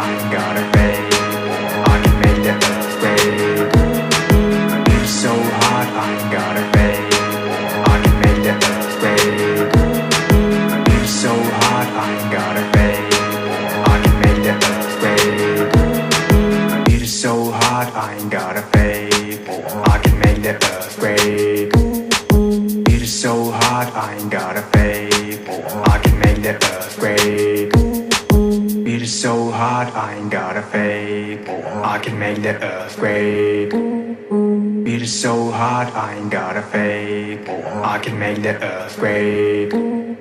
I ain't gotta fade. I can make the earthquake. My beat is so hot, I ain't gotta fade. I can make the earthquake. My beat is so hot, I ain't gotta fade. I can make the earthquake. My beat is so hot, I ain't gotta fade. I can make the earthquake. Beat is so hot, I ain't gotta fade. I can make the earthquake. Beat is so hot, I ain't gotta fade. I can make the earthquake. Beat is so hot, I ain't gotta fade. I can make the earthquake.